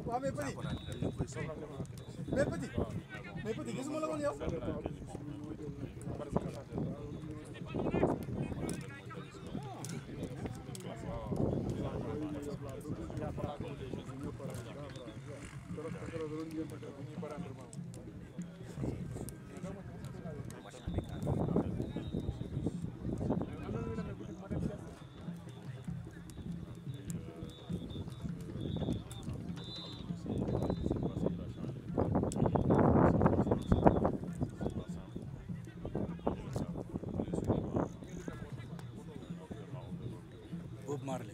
waaw mais petit mais petit gisuma la woon yow. Bob Marley.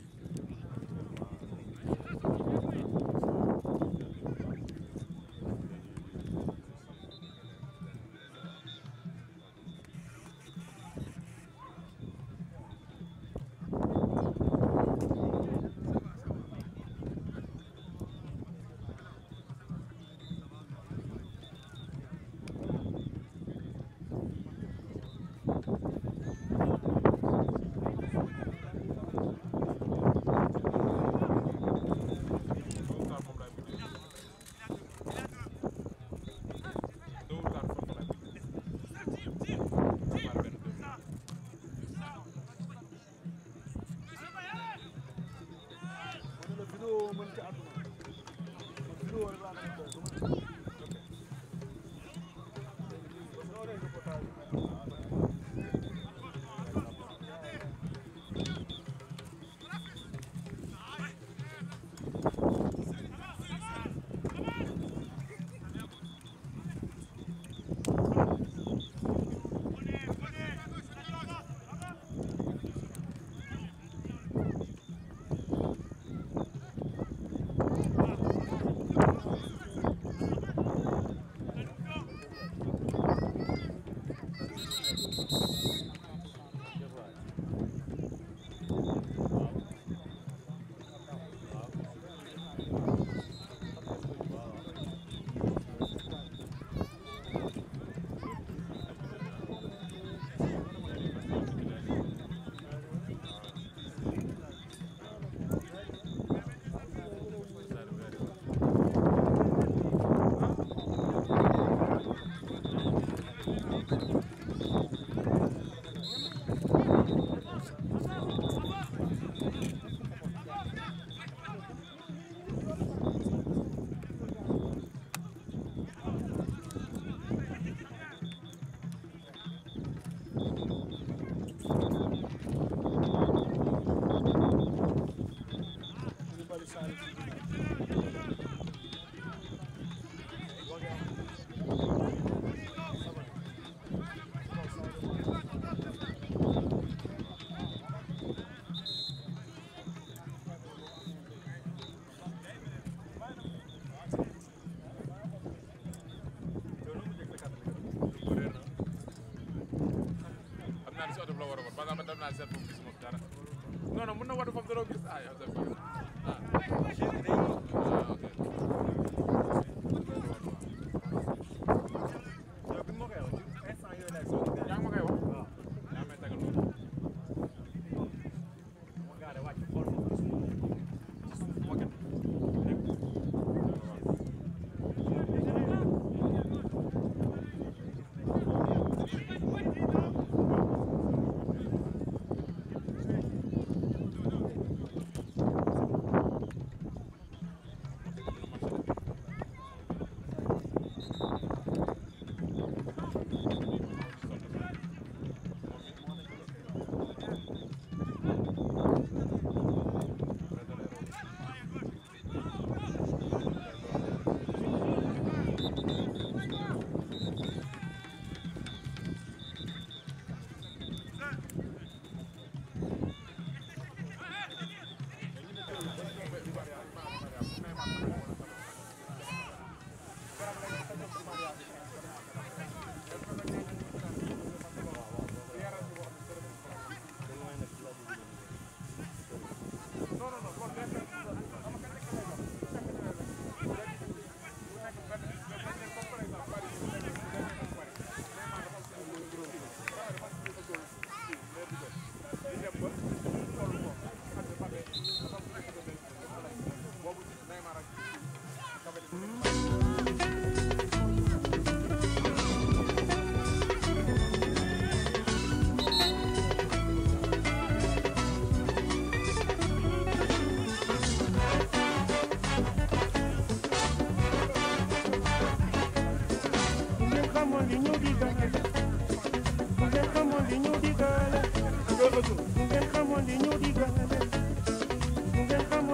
non non mën na watu foofu dara gis ah yow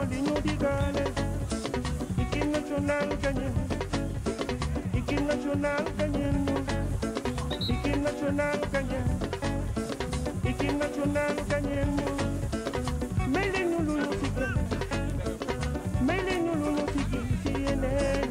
ñu digale équipe nationale gagné équipe nationale gagné équipe nationale gagné équipe nationale gagné may leen ñu lu ñu sigé may leen ñu lu ñu sigé ci yeneen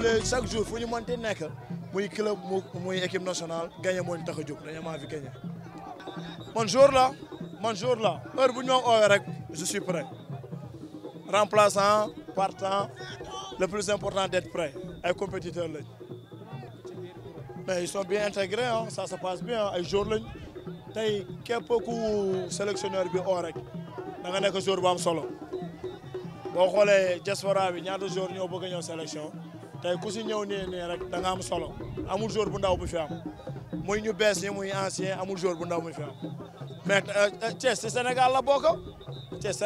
voulez chaque jour fu ñu mënti nekk muy club muy équipe nationale gagné moo ñu tax a jóg dañu maa fi gagné. man jour la heure bu ñu ma oowee rek je suis prêt remplaçant partant le plus important d'être prêt ay compétiteurs lañ mais ils sont bien intégrés ah ça se passe bien ay jour lañ tey képp ku sélectionneur bi oo rek da nga nekk jour bu am solo boo xoolee diaspora bi ñaata jour ñoo bëgg a ñëw sélection tey ku si ñëw nii rek da nga am solo amul jour bu ndaw bu fi am muy ñu bees ñi muy ancien amul jour bu ndaw bu fi am mais Thiès si Sénégal la bokk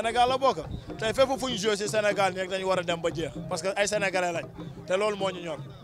tey fépp fu ñu joué si Sénégal nii rek dañu war a dem ba jeex parce que ay sénégalais lañ te loolu moo ñu ñor.